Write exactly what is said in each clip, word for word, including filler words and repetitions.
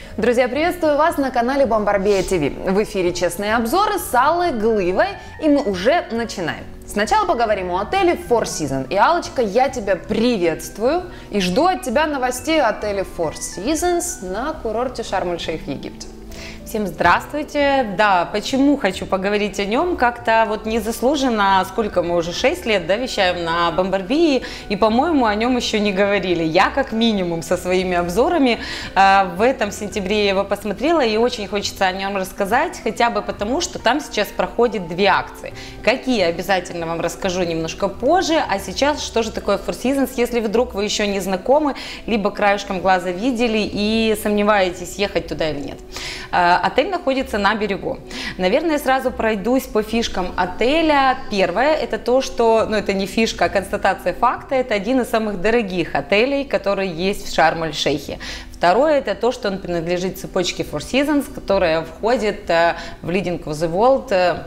Друзья, приветствую вас на канале Бомбарбия ТВ. В эфире честные обзоры с Аллой Глывой, и мы уже начинаем. Сначала поговорим о отеле Four Seasons. И, Аллочка, я тебя приветствую и жду от тебя новостей о отеле Four Seasons на курорте Шарм-эль-Шейх в Египте. Всем здравствуйте. Да, почему хочу поговорить о нем? Как-то вот незаслуженно, сколько мы уже, шесть лет, да, вещаем на Бомбарбии, и, по-моему, о нем еще не говорили. Я, как минимум, со своими обзорами э, в этом сентябре я его посмотрела, и очень хочется о нем рассказать, хотя бы потому, что там сейчас проходит две акции. Какие, обязательно вам расскажу немножко позже, а сейчас, что же такое Four Seasons, если вдруг вы еще не знакомы, либо краешком глаза видели и сомневаетесь, ехать туда или нет. Отель находится на берегу. Наверное, сразу пройдусь по фишкам отеля. Первое, это то, что, ну это не фишка, а констатация факта, это один из самых дорогих отелей, которые есть в Шарм-эль-Шейхе. Второе, это то, что он принадлежит цепочке Four Seasons, которая входит в Leading of the World,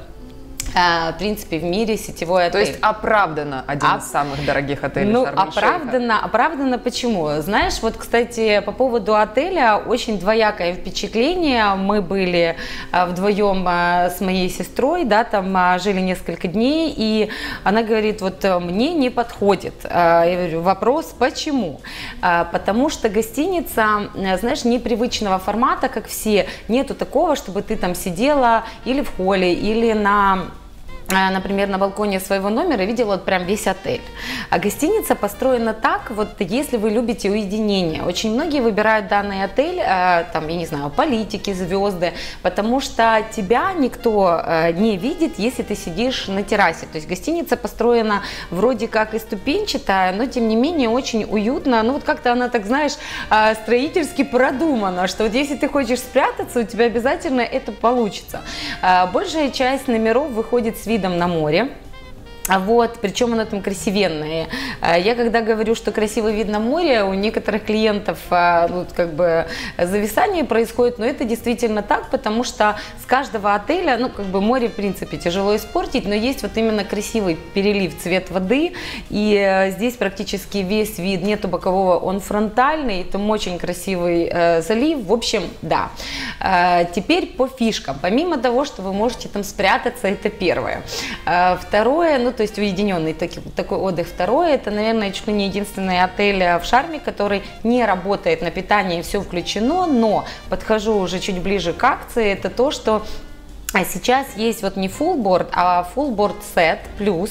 в принципе, в мире сетевой отель. То есть оправданно один а, из самых дорогих отелей ну, Шарм-эль-Шейха. Оправданно, оправданно почему? Знаешь, вот, кстати, по поводу отеля очень двоякое впечатление. Мы были вдвоем с моей сестрой, да, там жили несколько дней, и она говорит, вот мне не подходит. Я говорю, вопрос, почему? Потому что гостиница, знаешь, непривычного формата, как все. Нету такого, чтобы ты там сидела или в холле, или на... например, на балконе своего номера видела вот прям весь отель. А гостиница построена так, вот если вы любите уединение. Очень многие выбирают данный отель, там, я не знаю, политики, звезды, потому что тебя никто не видит, если ты сидишь на террасе. То есть гостиница построена вроде как и ступенчатая, но тем не менее очень уютно. Ну вот как-то она, так знаешь, строительски продумана, что вот если ты хочешь спрятаться, у тебя обязательно это получится. Большая часть номеров выходит с видом на море. Вот, причем оно там красивенное. Я когда говорю, что красивый вид на море, у некоторых клиентов ну, как бы зависание происходит, но это действительно так, потому что с каждого отеля, ну как бы море в принципе тяжело испортить, но есть вот именно красивый перелив, цвет воды, и здесь практически весь вид, нету бокового, он фронтальный, там очень красивый э, залив, в общем, да. Э, теперь по фишкам, помимо того, что вы можете там спрятаться, это первое. Э, второе, ну то есть уединенный такой, такой отдых. Второе, это, наверное, чуть ли не единственный отель в Шарме, который не работает на питание, все включено, но подхожу уже чуть ближе к акции, это то, что сейчас есть вот не full board, а full board set плюс,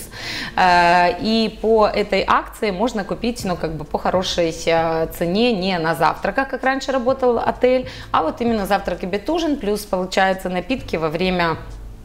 и по этой акции можно купить, ну, как бы по хорошей цене, не на завтраках, как раньше работал отель, а вот именно завтрак, обед, ужин, плюс получается напитки во время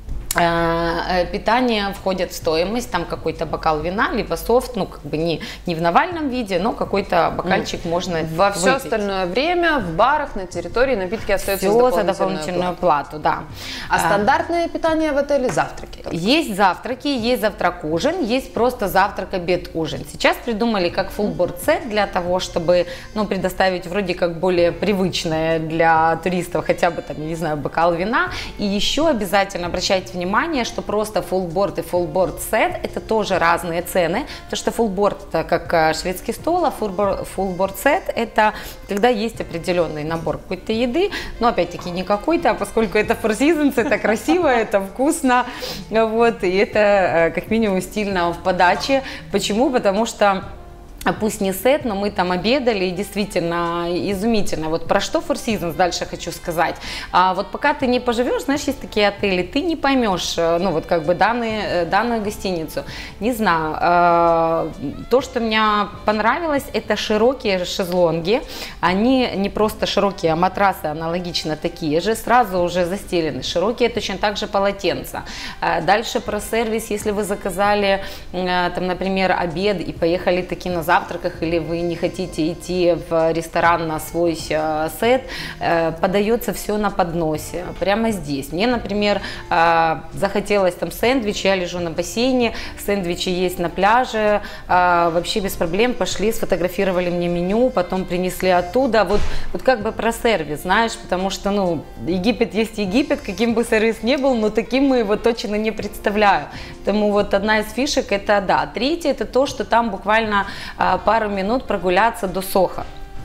питание входит в стоимость, там какой-то бокал вина, либо софт, ну как бы не, не в навальном виде, но какой-то бокальчик mm. можно Во выпить. все остальное время в барах, на территории напитки остаются все за дополнительную, за дополнительную плату. плату, да. А, а стандартное питание в отеле завтраки? Есть завтраки, есть завтрак-ужин, есть просто завтрак, обед, ужин. Сейчас придумали как full board set для того, чтобы, ну, предоставить вроде как более привычное для туристов, хотя бы там, я не знаю, бокал вина. И еще обязательно обращайте внимание, Внимание, что просто full board и full board set это тоже разные цены, потому что full board это как шведский стол, а full board, full board set это когда есть определенный набор какой-то еды, но опять-таки не какой-то, а поскольку это Four Seasons, это красиво, это вкусно, вот, и это как минимум стильно в подаче. Почему? Потому что пусть не сет, но мы там обедали, и действительно изумительно. Вот про что Four Seasons дальше хочу сказать. А вот пока ты не поживешь, знаешь, есть такие отели, ты не поймешь, ну вот как бы данные, данную гостиницу. Не знаю, то, что мне понравилось, это широкие шезлонги. Они не просто широкие, а матрасы аналогично такие же, сразу уже застелены. Широкие точно так же полотенца. Дальше про сервис, если вы заказали, там, например, обед и поехали таки на завтраках, или вы не хотите идти в ресторан на свой э, сет, э, подается все на подносе, прямо здесь. Мне, например, э, захотелось там сэндвич, я лежу на бассейне, сэндвичи есть на пляже, э, вообще без проблем пошли, сфотографировали мне меню, потом принесли оттуда. Вот, вот как бы про сервис, знаешь, потому что, ну, Египет есть Египет, каким бы сервис ни был, но таким мы его точно не представляю. Поэтому вот одна из фишек это, да. Третье, это то, что там буквально пару минут прогуляться до Сохо.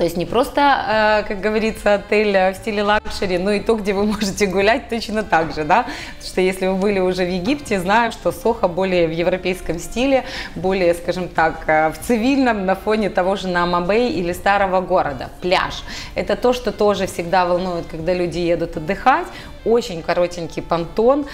То есть не просто, как говорится, отель в стиле лакшери, но и то, где вы можете гулять точно так же, да. Потому что если вы были уже в Египте, знаю, что Сохо более в европейском стиле, более, скажем так, в цивильном на фоне того же Наама-Бэй или старого города. Пляж. Это то, что тоже всегда волнует, когда люди едут отдыхать. Очень коротенький понтон.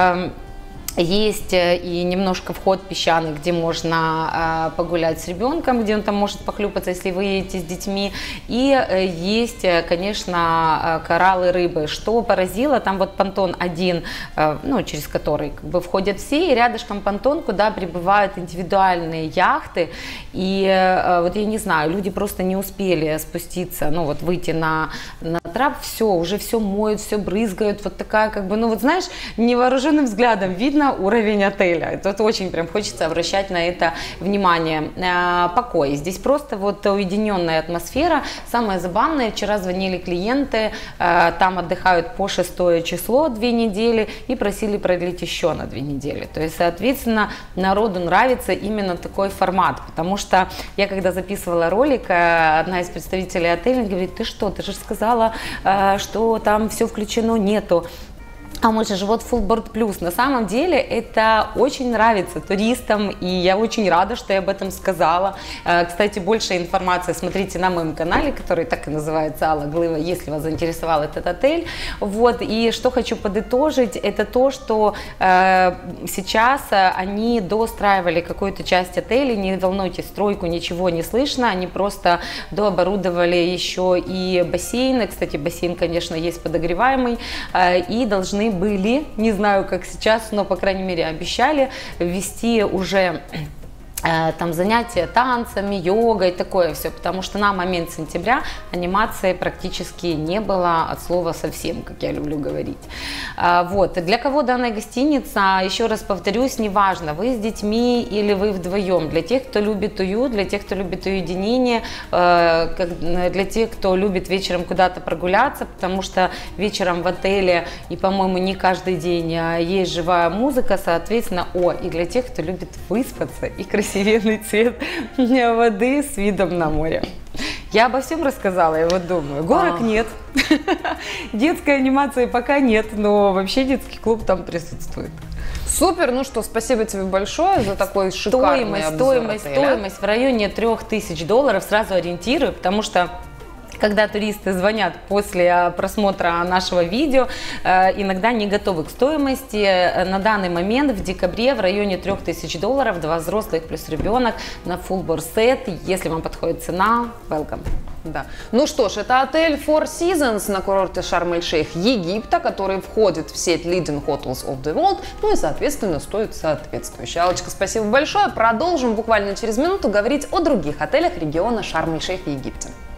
Есть и немножко вход песчаный, где можно э, погулять с ребенком, где он там может похлюпаться, если вы едете с детьми. И э, есть, конечно, кораллы, рыбы. Что поразило, там вот понтон один, э, ну, через который как бы входят все, и рядышком понтон, куда прибывают индивидуальные яхты. И э, вот я не знаю, люди просто не успели спуститься, ну вот выйти на, на трап, все, уже все моют, все брызгают. Вот такая как бы, ну вот знаешь, невооруженным взглядом видно уровень отеля. Тут очень прям хочется обращать на это внимание. Покой. Здесь просто вот уединенная атмосфера. Самое забавное, вчера звонили клиенты, там отдыхают по шестое число две недели и просили продлить еще на две недели. То есть, соответственно, народу нравится именно такой формат, потому что я когда записывала ролик, одна из представителей отеля говорит: ты что, ты же сказала, что там все включено, нету. А мы же вот Full Board Plus. На самом деле это очень нравится туристам, и я очень рада, что я об этом сказала. Кстати, больше информации смотрите на моем канале, который так и называется Алла Глыва, если вас заинтересовал этот отель. Вот, и что хочу подытожить, это то, что э, сейчас они доустраивали какую-то часть отеля, не волнуйтесь, стройку, ничего не слышно, они просто дооборудовали еще и бассейн. Кстати, бассейн, конечно, есть подогреваемый, э, и должны были, не знаю, как сейчас, но, по крайней мере, обещали ввести уже там занятия танцами, йогой, такое все, потому что на момент сентября анимации практически не было от слова совсем, как я люблю говорить. Вот. Для кого данная гостиница, еще раз повторюсь, неважно, вы с детьми или вы вдвоем, для тех, кто любит уют, для тех, кто любит уединение, для тех, кто любит вечером куда-то прогуляться, потому что вечером в отеле и, по-моему, не каждый день есть живая музыка, соответственно, о, и для тех, кто любит выспаться и красиво сиренный цвет воды с видом на море. Я обо всем рассказала, я вот думаю. Горок а. нет, детской анимации пока нет, но вообще детский клуб там присутствует. Супер, ну что, спасибо тебе большое за такой шикарный стоимость, обзор стоимость, отеля. Стоимость в районе трех тысяч долларов, сразу ориентирую, потому что когда туристы звонят после просмотра нашего видео, иногда не готовы к стоимости. На данный момент в декабре в районе трех тысяч долларов, два взрослых плюс ребенок на full board set. Если вам подходит цена, welcome. Да. Ну что ж, это отель Four Seasons на курорте Шарм-эль-Шейх Египта, который входит в сеть Leading Hotels of the World, ну и, соответственно, стоит соответствующе. Аллочка, спасибо большое. Продолжим буквально через минуту говорить о других отелях региона Шарм-эль-Шейх в Египте.